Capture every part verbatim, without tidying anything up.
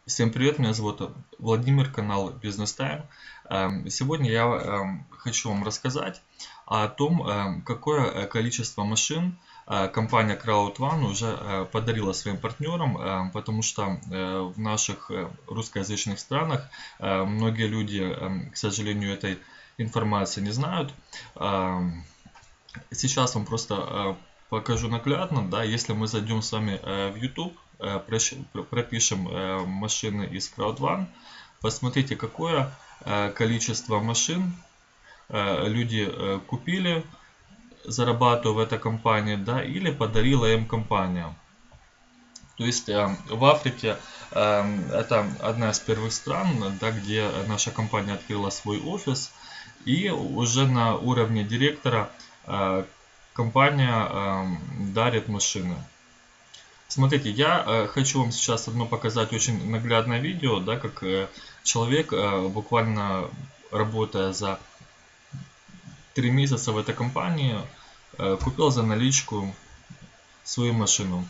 Всем привет, меня зовут Владимир, канал Business Time. Эм, Сегодня я эм, хочу вам рассказать о том, эм, какое количество машин э, компания CrowdOne уже э, подарила своим партнерам, эм, потому что э, в наших э, русскоязычных странах э, многие люди, эм, к сожалению, этой информации не знают. Эм, Сейчас вам просто э, покажу наглядно, да, если мы зайдем с вами э, в YouTube, э, прош- пр- пропишем э, машины из CrowdOne, посмотрите, какое э, количество машин э, люди э, купили, зарабатывая в этой компании, да, или подарила им компания. То есть э, в Африке э, это одна из первых стран, да, где наша компания открыла свой офис, и уже на уровне директора э, компания э, дарит машины. Смотрите, я э, хочу вам сейчас одно показать очень наглядное видео, да, как э, человек, э, буквально работая за три месяца в этой компании, э, купил за наличку свою машину.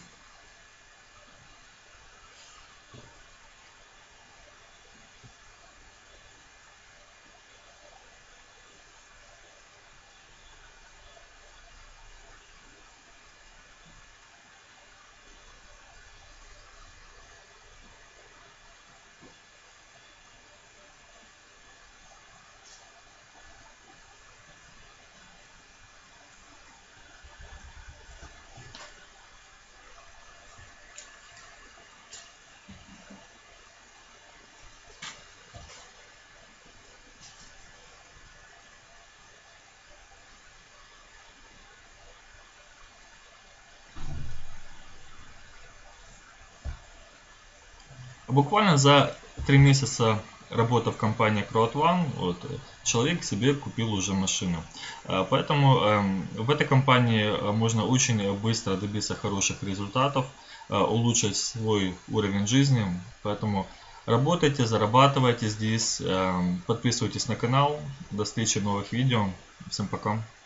Буквально за три месяца работы в компании CrowdOne, вот, человек себе купил уже машину. Э, Поэтому эм, в этой компании э, можно очень быстро добиться хороших результатов, э, улучшить свой уровень жизни. Поэтому работайте, зарабатывайте здесь, эм, подписывайтесь на канал. До встречи в новых видео. Всем пока.